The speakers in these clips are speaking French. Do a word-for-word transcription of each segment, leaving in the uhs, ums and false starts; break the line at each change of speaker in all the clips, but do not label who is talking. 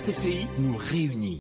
R T C I nous réunit.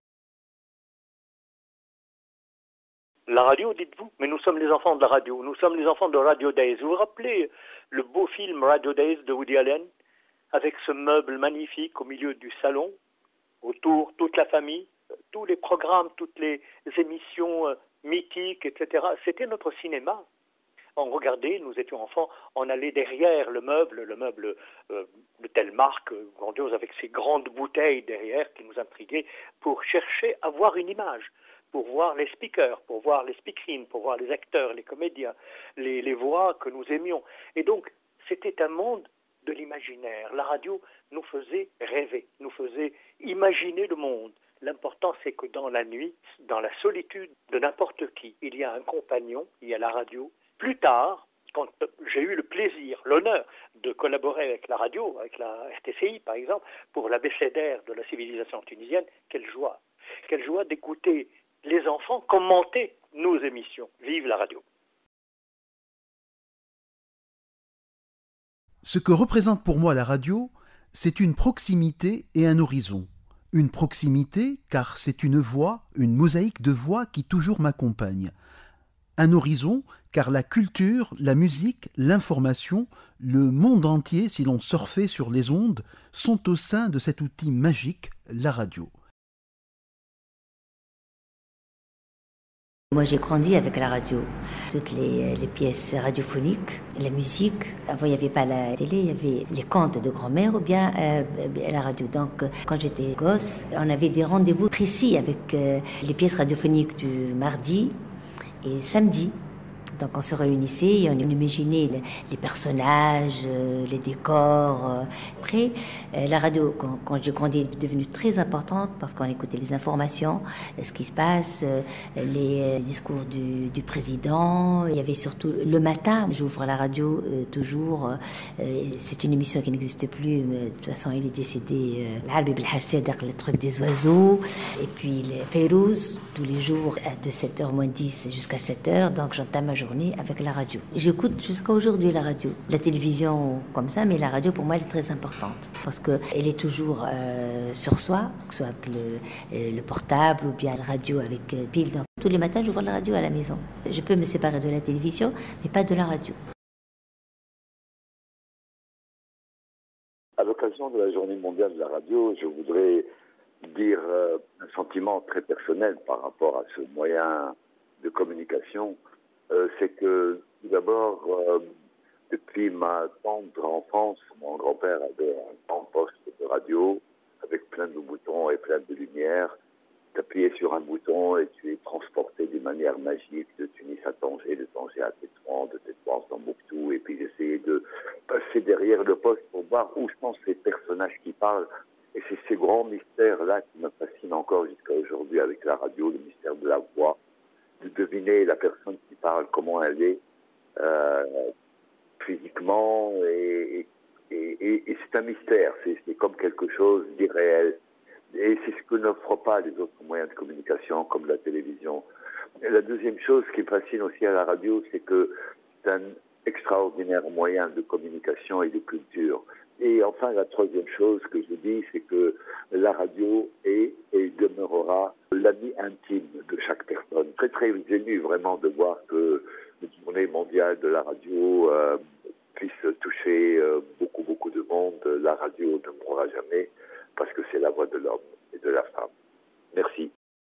La radio, dites-vous, mais nous sommes les enfants de la radio, nous sommes les enfants de Radio Days. Vous vous rappelez le beau film Radio Days de Woody Allen, avec ce meuble magnifique au milieu du salon, autour toute la famille, tous les programmes, toutes les émissions euh, mythiques, et cetera. C'était notre cinéma. On regardait, nous étions enfants, on allait derrière le meuble, le meuble euh, de telle marque, euh, grandiose, avec ces grandes bouteilles derrière qui nous intriguaient, pour chercher à voir une image, pour voir les speakers, pour voir les speakerines, pour voir les acteurs, les comédiens, les, les voix que nous aimions. Et donc, c'était un monde de l'imaginaire. La radio nous faisait rêver, nous faisait imaginer le monde. L'important, c'est que dans la nuit, dans la solitude de n'importe qui, il y a un compagnon, il y a la radio. Plus tard, quand j'ai eu le plaisir, l'honneur de collaborer avec la radio, avec la R T C I par exemple, pour l'abécédaire de la civilisation tunisienne, quelle joie, quelle joie d'écouter les enfants commenter nos émissions. Vive la radio.
Ce que représente pour moi la radio, c'est une proximité et un horizon. Une proximité car c'est une voix, une mosaïque de voix qui toujours m'accompagne. Un horizon car la culture, la musique, l'information, le monde entier, si l'on surfait sur les ondes, sont au sein de cet outil magique, la radio.
Moi, j'ai grandi avec la radio. Toutes les, les pièces radiophoniques, la musique. Avant, il n'y avait pas la télé, il y avait les contes de grand-mère ou bien euh, la radio. Donc, quand j'étais gosse, on avait des rendez-vous précis avec euh, les pièces radiophoniques du mardi et samedi. Donc on se réunissait et on imaginait les personnages, les décors. Après, la radio, quand, quand j'ai grandi, est devenue très importante parce qu'on écoutait les informations, ce qui se passe, les discours du, du président. Il y avait surtout le matin, j'ouvre la radio euh, toujours. Euh, c'est une émission qui n'existe plus, mais de toute façon il est décédé. L'Arbi Belhassedaq, le truc des oiseaux. Et puis les Fayrouz, tous les jours de sept heures moins dix jusqu'à sept heures. Donc j'entame ma journée avec la radio. J'écoute jusqu'à aujourd'hui la radio. La télévision comme ça, mais la radio pour moi elle est très importante parce qu'elle est toujours euh, sur soi, que ce soit avec le, le portable ou bien la radio avec pile. Donc tous les matins j'ouvre la radio à la maison. Je peux me séparer de la télévision mais pas de la radio.
À l'occasion de la journée mondiale de la radio, je voudrais dire euh, un sentiment très personnel par rapport à ce moyen de communication. Euh, c'est que, tout d'abord, euh, depuis ma tendre enfance, mon grand-père avait un grand poste de radio avec plein de boutons et plein de lumière. Tu appuyais sur un bouton et tu es transporté d'une manière magique de Tunis à Tanger, de Tanger à Tétouan, de Tétouan à Tombouctou. Et puis j'essayais de passer derrière le poste pour voir où sont ces personnages qui parlent. Et c'est ces grands mystères-là qui me fascinent encore jusqu'à aujourd'hui avec la radio, le mystère de la voix, de deviner la personne qui parle, comment elle est euh, physiquement, et, et, et, et c'est un mystère, c'est, c'est comme quelque chose d'irréel. Et c'est ce que n'offrent pas les autres moyens de communication, comme la télévision. Et la deuxième chose qui me fascine aussi à la radio, c'est que c'est un extraordinaire moyen de communication et de culture. Et enfin, la troisième chose que je dis, c'est que la radio est et demeurera l'ami intime de chaque personne. Très, très ému vraiment de voir que la journée mondiale de la radio euh, puisse toucher euh, beaucoup, beaucoup de monde. La radio ne mourra jamais parce que c'est la voix de l'homme et de la femme. Merci.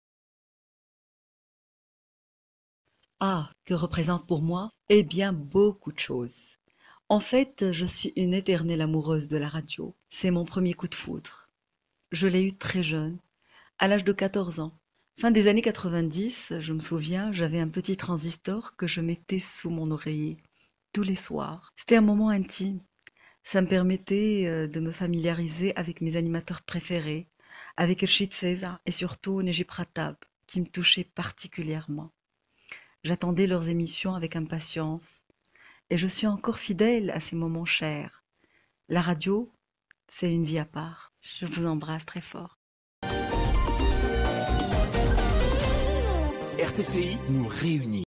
Ah, que représente pour moi? Eh bien, beaucoup de choses. En fait, je suis une éternelle amoureuse de la radio. C'est mon premier coup de foudre. Je l'ai eu très jeune, à l'âge de quatorze ans. Fin des années quatre-vingt-dix, je me souviens, j'avais un petit transistor que je mettais sous mon oreiller tous les soirs. C'était un moment intime. Ça me permettait de me familiariser avec mes animateurs préférés, avec Rachid Feza et surtout Nejib Rattab, qui me touchaient particulièrement. J'attendais leurs émissions avec impatience. Et je suis encore fidèle à ces moments chers. La radio, c'est une vie à part. Je vous embrasse très fort.
R T C I nous réunit.